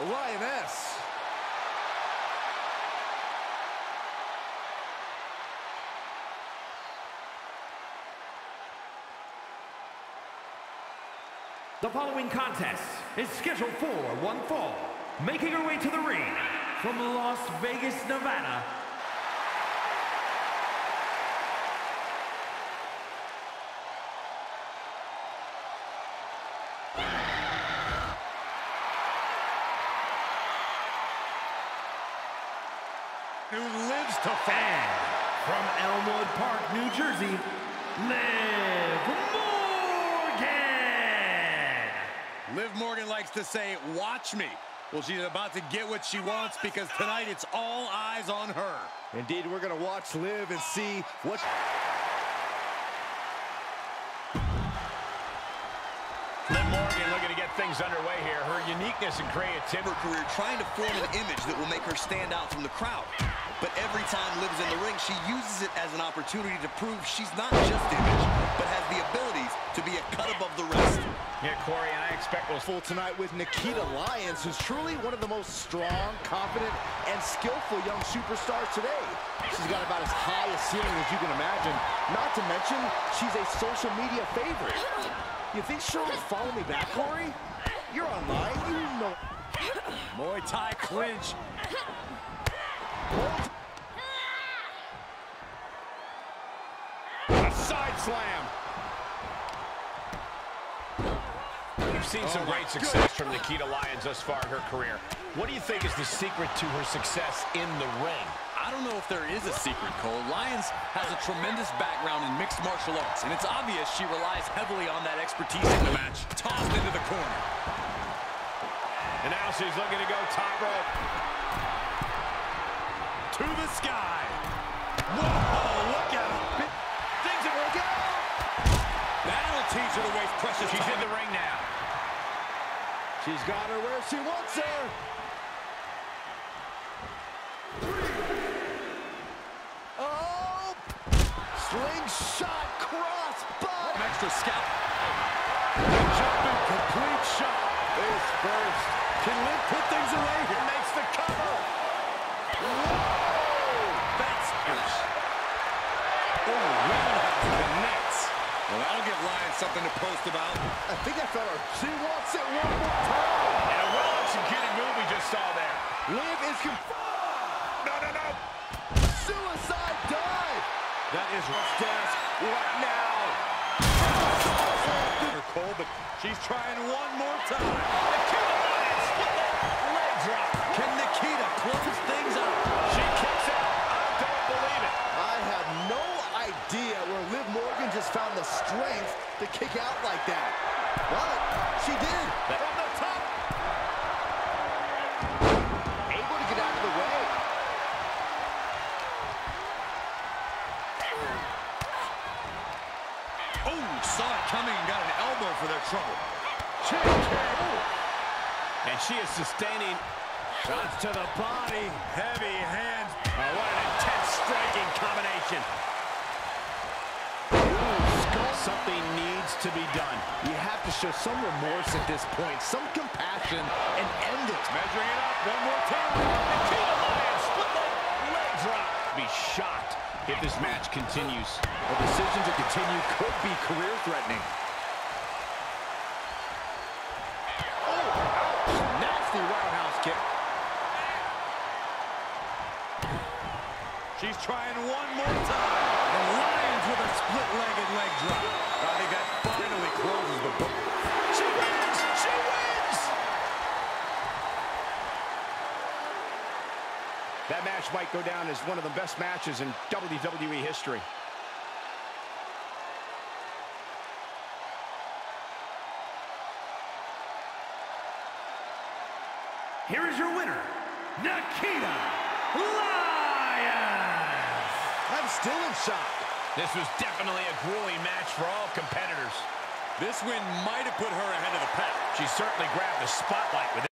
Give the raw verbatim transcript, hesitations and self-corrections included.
Lioness. The following contest is scheduled for one fall. Making her way to the ring from Las Vegas, Nevada, who lives to fan from Elmwood Park, New Jersey, Liv Morgan. Liv Morgan likes to say, watch me. Well, she's about to get what she wants because tonight it's all eyes on her. Indeed, we're going to watch Liv and see what... Liv Morgan looking to get things underway here. Her uniqueness and creativity. Her career trying to form an image that will make her stand out from the crowd. But every time Liv's in the ring, she uses it as an opportunity to prove she's not just image, but has the abilities to be a cut above the rest. Yeah, Corey, and I expect we'll... Full tonight with Nikkita Lyons, who's truly one of the most strong, confident, and skillful young superstars today. She's got about as high a ceiling as you can imagine. Not to mention, she's a social media favorite. You think she'll follow me back, Corey? You're online, you know. Muay Thai clinch. A side slam. We've seen some Oh, great success from Nikkita Lyons thus far in her career. What do you think is the secret to her success in the ring? I don't know if there is a secret, Cole. Lyons has a tremendous background in mixed martial arts, and it's obvious she relies heavily on that expertise in the match. Tossed into the corner. And now she's looking to go top rope. To the sky. Whoa, look out. Things are working out. That'll teach her to waste precious She's time. in the ring now. She's got her where she wants her. Oh! Slingshot cross body. An extra scalp. Jumping complete shot. Face first. Can Liv put things away here? Makes the cover. Whoa! That's fierce. Oh, roundhouse connects. Well, that'll give Lyons something to post about. I think I felt her. She wants it one more time. And a well-executed move we just saw there. Liv is confirmed. No, no, no. Suicide dive. That is rough desk. What now? Cole, but she's trying one more time. Nikkita Lyons with the leg drop. Can Nikkita close things out? She kicks out. I don't believe it. I have no idea where Liv Morgan just found the strength to kick out like that. But she did. From the top. Able to get out of the way. Oh, saw it coming and got an elbow for their trouble. Check, check. And she is sustaining. Shots to the body. Heavy hands. Oh, what an intense striking combination. Something needs to be done. You have to show some remorse at this point, some compassion, and end it. Measuring it up one more time. Nikkita Lyons split leg, leg drop. Be shocked if this match continues. A decision to continue could be career-threatening. Oh, ouch. Nasty roundhouse kick. She's trying one more time. And Lyons with a split-legged leg drop. I think that finally closes the book. She wins! She wins! That match might go down as one of the best matches in W W E history. Here is your winner, Nikkita Lyons! I'm still in shock. This was definitely a grueling match for all competitors. This win might have put her ahead of the pack. She certainly grabbed the spotlight with it.